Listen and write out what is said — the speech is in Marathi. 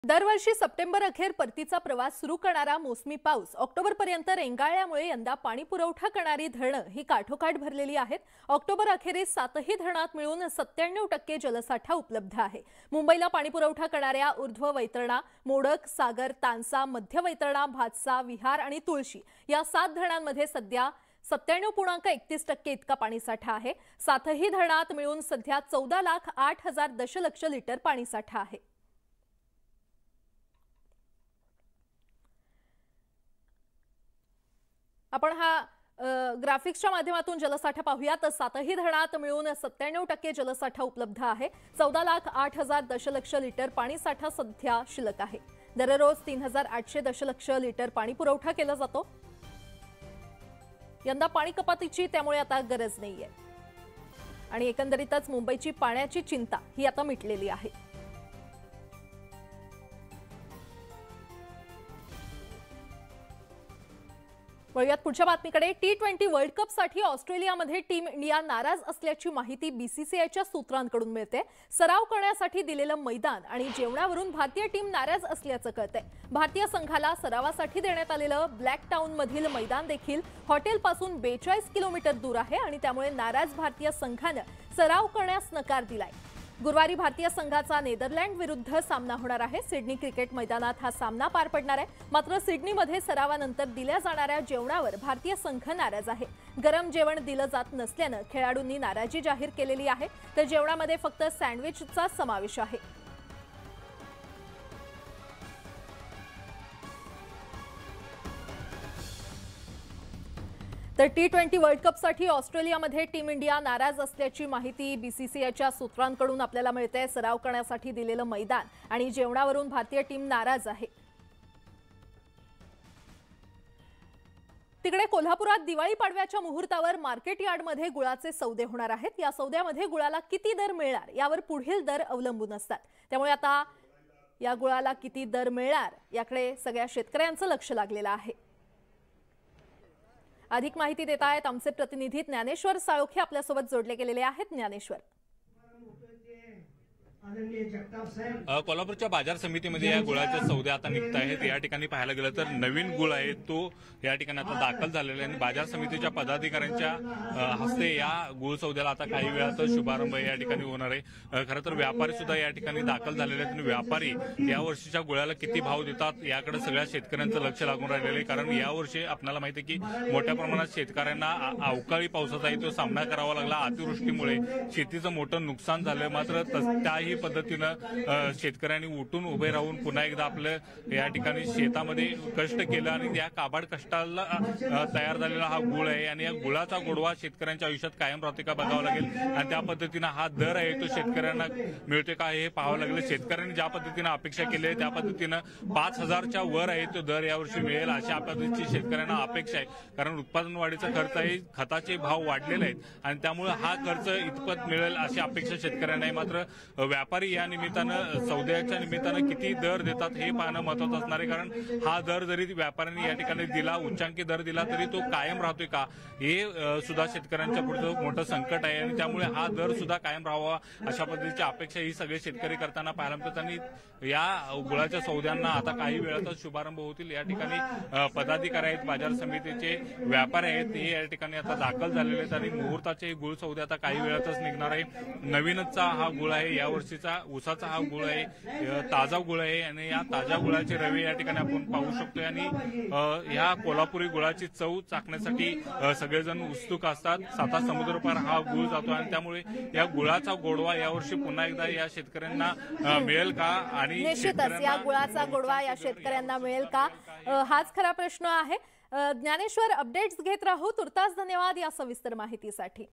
दरवर्षी सप्टेंबर अखेर परतीचा प्रवास सुरू करणारा मोसमी पाऊस ऑक्टोबरपर्यंत रेंगाळल्यामुळे यंदा पाणी पुरवठा करणारी धरणं ही काठोकाठ भरलेली आहेत। ऑक्टोबर अखेरीस 7ही धरणात मिळून 97% जलसाठा उपलब्ध आहे। मुंबईला पाणी पुरवठा करणाऱ्या ऊर्ध्व वैतरणा, मोडक, सागर, तानसा, मध्य वैतरणा, भातसा, विहार आणि तुळशी या 7 धरणांमध्ये सध्या 97.31% इतका पाणीसाठा आहे। 7ही धरणात मिळून सध्या 14,08,000 दशलक्ष लिटर पाणीसाठा आहे। आपण हा ग्राफिक्सच्या माध्यमातून जलसाठा पाहूया तर 7ही धरणात मिळून 97% जलसाठा उपलब्ध आहे। 14,08,000 दशलक्ष लिटर पाणीसाठा सध्या शिल्लक आहे। दररोज 3,800 दशलक्ष लिटर पाणी पुरवठा केला जातो। यंदा पाणी कपातीची त्यामुळे आता गरज नाहीये आणि एकंदरीतच मुंबईची पाण्याची चिंता ही आता मिटलेली आहे। वळूयात पुढच्या बातमीकडे। T20 वर्ल्ड कप साठी ऑस्ट्रेलियामध्ये टीम इंडिया नाराज असल्याची माहिती बीसीसीआयच्या सूत्रांकडून मिळते। सराव करण्यासाठी दिलेलं मैदान आणि जेवणावरून भारतीय टीम नाराज असल्याचं कळतंय। भारतीय संघाला सरावासाठी देण्यात आलेलं ब्लॅक टाउन मधील मैदान देखील हॉटेलपासून 42 किलोमीटर दूर आहे आणि त्यामुळे नाराज भारतीय संघानं सराव करण्यास नकार दिलाय। गुरुवारी भारतीय संघाचा नेदरलँड विरुद्ध सामना होणार आहे। सिडनी क्रिकेट मैदानात हा सामना पार पडणार आहे। मात्र सिडनीमध्ये सरावानंतर दिल्या जाणाऱ्या जेवणावर भारतीय संघ नाराज आहे। गरम जेवण दिलं जात नसल्यानं खेळाडूंनी नाराजी जाहीर केलेली आहे। तर जेवणामध्ये फक्त सँडविचचा समावेश आहे। तर T20 वर्ल्ड कप साठी ऑस्ट्रेलियामध्ये टीम इंडिया नाराज असल्याची माहिती बीसीसीआयच्या सूत्रांकडून आपल्याला मिळते। सराव करण्यासाठी दिलेलं मैदान आणि जेवणावरून भारतीय टीम नाराज आहे। तिकडे कोल्हापुरात दिवाळी पाडव्याच्या मुहूर्तावर मार्केट यार्डमध्ये गुळाचे सौदे होणार आहेत। या सौद्यामध्ये गुळाला किती दर मिळणार यावर पुढील दर अवलंबून असतात। त्यामुळे आता या गुळाला किती दर मिळणार याकडे सगळ्या शेतकऱ्यांचं लक्ष लागलेलं आहे। अधिक माहिती देत आहेत आमचे प्रतिनिधी ज्ञानेश्वर साळोखे आपल्यासोबत जोडले गेलेले आहेत। ज्ञानेश्वर, कोल्हापूरच्या बाजार समितीमध्ये या गुळाचे सौदे आता निघत आहेत। या ठिकाणी पाहायला गेलं तर नवीन गुळ आहे तो या ठिकाणी आता दाखल झालेला आहे आणि बाजार समितीच्या पदाधिकाऱ्यांच्या हस्ते या गुळ सौद्याला आता काही वेळात शुभारंभ या ठिकाणी होणार आहे। खरं तर व्यापारी सुद्धा या ठिकाणी दाखल झालेले आहेत आणि व्यापारी या वर्षीच्या गुळाला किती भाव देतात याकडे सगळ्या शेतकऱ्यांचं लक्ष लागून राहिलेलं आहे। कारण यावर्षी आपल्याला माहिती आहे की मोठ्या प्रमाणात शेतकऱ्यांना अवकाळी पावसाचाही तो सामना करावा लागला। अतिवृष्टीमुळे शेतीचं मोठं नुकसान झालं। मात्र त्याही पद्धतीनं शेतकऱ्यांनी उठून उभे राहून पुन्हा एकदा आपलं या ठिकाणी शेतामध्ये कष्ट केलं आणि त्या काबाड कष्टाला तयार झालेला हा गुळ आहे आणि या गुळाचा गोडवा शेतकऱ्यांच्या आयुष्यात कायम राहतो का बघावं लागेल आणि त्या पद्धतीनं हा दर आहे तो शेतकऱ्यांना मिळतोय का हे पाहावं लागेल। शेतकऱ्यांनी ज्या पद्धतीनं अपेक्षा केली आहे त्या पद्धतीनं 5,000च्या वर आहे तो दर यावर्षी मिळेल अशा पद्धतीची शेतकऱ्यांना अपेक्षा आहे। कारण उत्पादन वाढीचा खर्च आहे, खताचे भाव वाढलेले आहेत आणि त्यामुळे हा खर्च इतपत मिळेल अशी अपेक्षा शेतकऱ्यांना आहे। मात्र व्यापारी या निमित्तानं सौद्याच्या निमित्तानं किती दर देतात हे पाहणं महत्त्वाचं असणार आहे। कारण हा दर जरी व्यापाऱ्यांनी या ठिकाणी दिला, उच्चांकी दर दिला तरी तो कायम राहतोय का हे सुद्धा शेतकऱ्यांच्या पुढचं मोठं संकट आहे आणि त्यामुळे हा दर सुद्धा कायम राहावा अशा पद्धतीची अपेक्षा ही सगळे शेतकरी करताना पाहायला मिळतात आणि या गुळाच्या सौद्यांना आता काही वेळातच शुभारंभ होतील। या ठिकाणी पदाधिकारी आहेत, बाजार समितीचे व्यापारी आहेत, हे या ठिकाणी आता दाखल झालेले आहेत आणि मुहूर्ताचे गुळ सौदे आता काही वेळातच निघणार आहे। नवीनचा हा गुळ आहे, या वर्षीचा उसाचा हा गुळ आहे, ताजा गुळ आहे आणि या ताज्या गुळाचे रवे या ठिकाणी आपण पाहू शकतोय आणि या कोल्हापुरी गुळाची चव चाखण्यासाठी सगळेजण उत्सुक असतात। साता समुद्रपार हा गुळ जातो आणि त्यामुळे या गुळाचा गोडवा यावर्षी पुन्हा एकदा या शेतकऱ्यांना मिळेल का आणि निश्चितच या गुळाचा गोडवा या शेतकऱ्यांना मिळेल का हाच खरा प्रश्न आहे। ज्ञानेश्वर, अपडेट्स घेत राहू। तुर्तास धन्यवाद या सविस्तर माहितीसाठी।